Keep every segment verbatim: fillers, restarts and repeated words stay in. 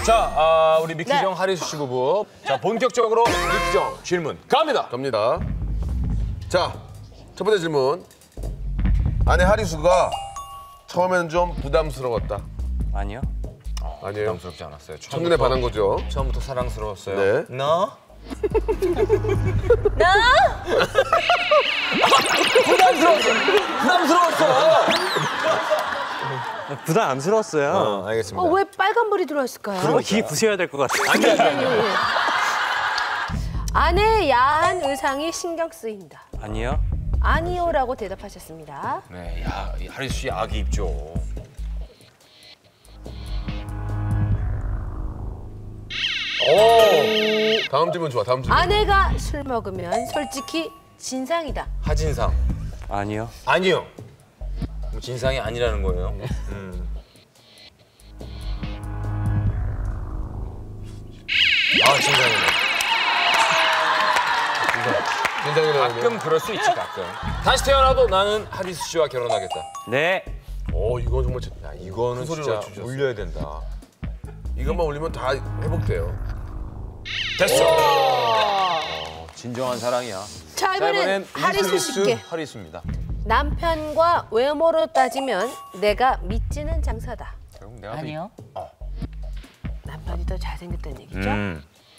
자, 아, 우리 미키정, 네. 하리수 씨 부부. 자, 본격적으로 미키정 질문 갑니다. 갑니다. 자, 첫 번째 질문. 아내 하리수가 처음에는 좀 부담스러웠다. 아니요. 아니에요? 부담스럽지 않았어요. 첫눈에 반한 거죠. 처음부터 사랑스러웠어요. 네. 너? 나? 부담스러웠어. 부담스러웠어. 부담스러웠어요. 어, 알겠습니다. 어, 왜 빨간불이 들어왔을까요? 어, 기 부셔야 될 것 같아요. 안 돼, 안 돼, 안 돼. 아내의 야한 의상이 신경 쓰인다. 아니요. 아니요라고 대답하셨습니다. 네, 야, 이 하리수 씨 아기 입죠. 오. 다음 질문 좋아. 다음 질문. 아내가 술 먹으면 솔직히 진상이다. 하진상. 아니요. 아니요. 뭐 진상이 아니라는 거예요. 음. 아, 진상이네. 긴장이 나네요. 가끔 그럴 수 있지, 가끔. 다시 태어나도 나는 하리수 씨와 결혼하겠다. 네. 오, 이거 정말 저- 야, 이거는 큰 소리로 진짜 맞추셨어. 울려야 된다. 이것만 올리면 다 회복돼요. 됐어. 어, 진정한 사랑이야. 자, 이번엔 하리수 씨께. 하리수입니다. 남편과 외모로 따지면 내가 믿지는 장사다. 결국 내가 또 아니요. 남편이 더 잘생겼다는 얘기죠? 음.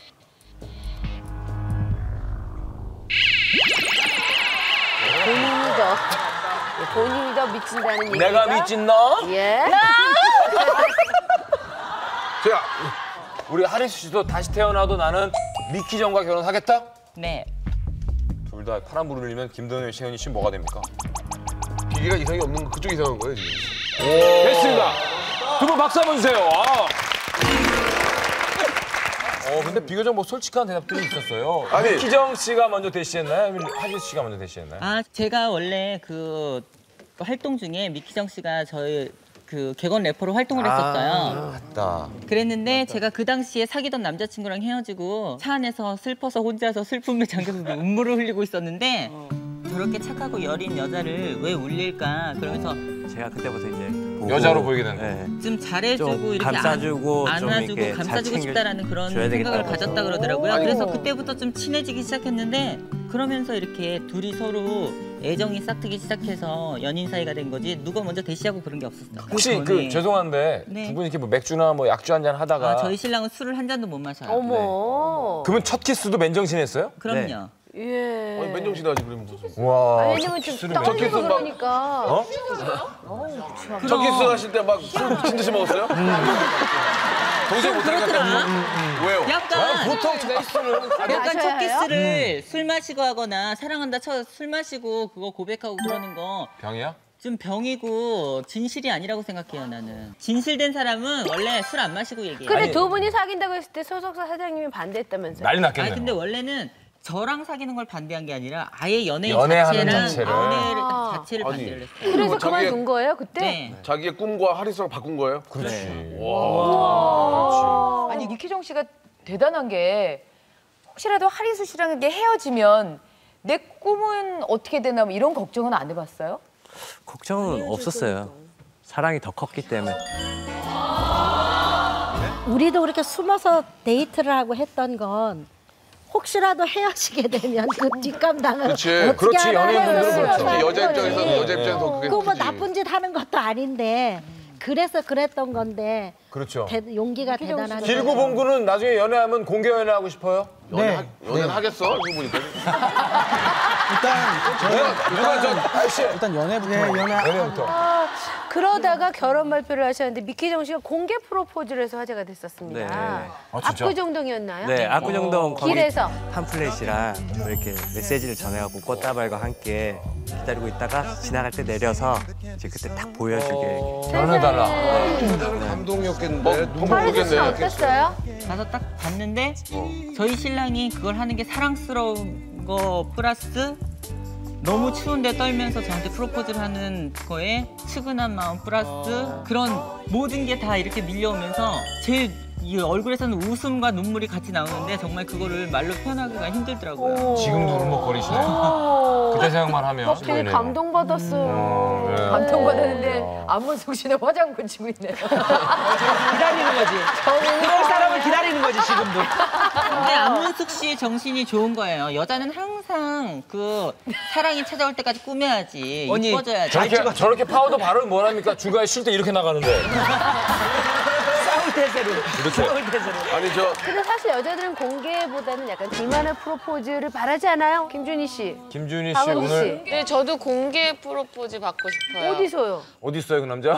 본인이 더 본인이 더 믿진다는 얘기죠? 내가 믿진 너? 예. 자, 우리 하리수 씨도 다시 태어나도 나는 미키정과 결혼하겠다? 네. 둘 다 파란 불을 흘리면 김동현, 시현이 씨 뭐가 됩니까? 기계가 이상이 없는 거 그쪽 이상한 거예요 지금. 됐습니다. 두 분 박수 한번 주세요. 아. 어, 근데 비교적 뭐 솔직한 대답들이 있었어요. 아니. 미키정 씨가 먼저 대시했나요? 아니면 하리수 씨가 먼저 대시했나요? 아, 제가 원래 그 활동 중에 미키정 씨가 저희 그 객원 래퍼로 활동을 했었어요. 맞다. 그랬는데 제가 그 당시에 사귀던 남자친구랑 헤어지고 차 안에서 슬퍼서 혼자서 슬픔에 잠겨서 눈물을 흘리고 있었는데 저렇게 착하고 여린 여자를 왜 울릴까 그러면서 제가 그때부터 이제 보고, 여자로 보이게 된 거. 네. 좀 잘해주고 좀 이렇게 감싸주고 안, 좀 안아주고 이렇게 잘 감싸주고 챙겨 싶다라는 그런 줘야 생각을 되겠다고. 가졌다 그러더라고요. 아니, 그래서 그때부터 좀 친해지기 시작했는데 그러면서 이렇게 둘이 서로 애정이 싹트기 시작해서 연인 사이가 된 거지 누가 먼저 대시하고 그런 게 없었어요. 혹시 전에. 그 죄송한데 네. 두 분이 이렇게 뭐 맥주나 뭐 약주 한 잔 하다가 아, 저희 신랑은 술을 한 잔도 못 마셔요. 어머. 그러면 첫 키스도 맨정신했어요? 그럼요. 예. 아니 맨정신 하지 그러면 무슨. 와. 아, 왜냐면 좀 떨리고 키스는 막- 그러니까. 어? 첫 키스 하실 때 막 술 미친 듯이 먹었어요? 동생 못하니까 그렇더라. 왜요? 약간 보통 첫 키스는 약간 첫 마셔야 해요? 키스를 술 마시고 하거나 사랑한다 쳐 술 마시고 그거 고백하고 그러는 거 좀 병이야? 병이고 진실이 아니라고 생각해요 나는. 진실된 사람은 원래 술 안 마시고 얘기해요. 근데 아니- 두 분이 사귄다고 했을 때 소속사 사장님이 반대했다면서요? 난리 났겠네요. 아니 근데 원래는 저랑 사귀는 걸 반대한 게 아니라 아예 연애 연애하는 자체랑 자체를. 연애를 아. 자체를 아니. 반대를 했어요. 그래서 뭐 자기의- 그만둔 거예요 그때? 네. 자기의 꿈과 하리수랑 바꾼 거예요? 그렇지. 아니 니키정 씨가 대단한 게 혹시라도 하리수 씨랑 이렇게 헤어지면 내 꿈은 어떻게 되나 뭐 이런 걱정은 안 해봤어요? 걱정은 없었어요. 사랑이 더 컸기 때문에. 우리도 그렇게 숨어서 데이트를 하고 했던 건 혹시라도 헤어지게 되면 그 뒷감당을 그치. 어떻게 그렇지, 하나 연예인들은 해서 그렇죠. 특히 여자 하는 입장에서 거지. 여자 입장에서 그게 그거 뭐 크지. 나쁜 짓 하는 것도 아닌데 그래서 그랬던 건데 그렇죠. 대, 용기가 대단한 길구 거죠. 봉구는 나중에 연애하면 공개 연애하고 싶어요? 연애 연애는 하겠어? 이거 보니까. 누가 저 아저씨 일단 연애부터. 연애부터. 아, 그러다가 결혼 발표를 하셨는데 미키정 씨가 공개 프로포즈를 해서 화제가 됐었습니다. 네. 아, 진짜? 압구정동이었나요? 네, 압구정동 거기 길에서. 팜플렛이랑 이렇게 메시지를 전해갖고 꽃다발과 함께 기다리고 있다가 지나갈 때 내려서 이제 그때 딱 보여주게. 결혼해달라. 감동이었겠는데. 너무 하리수 씨는 모르겠네. 어땠어요? 가서 딱 봤는데 저희 신랑이 그걸 하는 게 사랑스러운 거 플러스 너무 추운데 떨면서 저한테 프로포즈를 하는 거에 측은한 마음 플러스 그런 모든 게 다 이렇게 밀려오면서 제 이 얼굴에서는 웃음과 눈물이 같이 나오는데 정말 그거를 말로 표현하기가 힘들더라고요. 지금도 울먹거리시네. 그때 생각만 하면. 어, 되게 감동받았어요. 네. 감동받았는데 안문숙 씨는 화장 고치고 있네요. 기다리는 거지. 저는 다시금도. 근데 안문숙 씨의 정신이 좋은 거예요. 여자는 항상 그 사랑이 찾아올 때까지 꾸며야지. 언니, 이뻐져야지. 저렇게, 저렇게 파우더 바르면 뭐랍니까? 중간에 쉴 때 이렇게 나가는데. 싸울 대세로. 이렇게. 싸울 대세로. 아니 저 근데 사실 여자들은 공개보다는 약간 둘만의 프로포즈를 바라지 않아요? 김준희 씨. 김준희 씨 박은희 오늘 씨. 네, 저도 공개 프로포즈 받고 싶어요. 어디서요? 어디 있어요, 그 남자?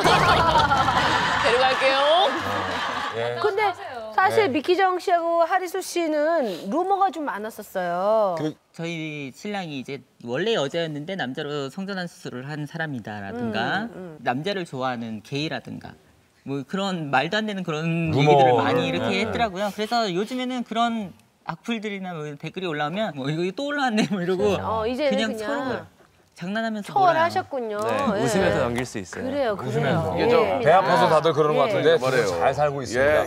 데려갈게요. 예. 근데 사실 네. 미키정 씨하고 하리수 씨는 루머가 좀 많았었어요. 그- 저희 신랑이 이제 원래 여자였는데 남자로 성전환 수술을 한 사람이다라든가 남자를 좋아하는 게이라든가 뭐 그런 말도 안 되는 그런 루머. 얘기들을 많이 이렇게 네. 했더라고요. 그래서 요즘에는 그런 악플들이나 뭐 댓글이 올라오면 뭐 이거 또 올라왔네 뭐 이러고 어, 이제는 그냥, 그냥 서로 네. 장난하면서 초월하셨군요. 네, 예. 웃으면서 넘길 수 있어요. 그래요, 그래요. 웃으면서. 이게 저 예. 배 아파서 다들 그러는 것 예. 같은데 말해요. 잘 살고 있습니다. 예.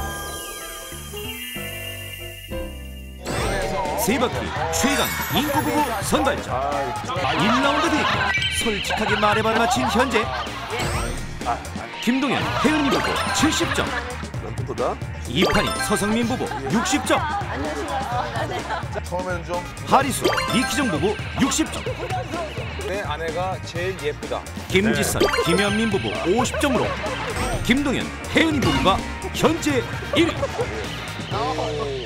세 바퀴 최강 인구 부부 선발전 일 라운드 뒤 솔직하게 말해봐를 마친 현재 김동현, 혜은이 부부 칠십 점 보다 이판이 서성민 부부 육십 점 처음에는 좀 하리수, 이기정 부부 육십 점 내 아내가 제일 예쁘다. 김지선, 김현민 부부 오십 점으로 김동현, 혜은이 부부가 현재 일 위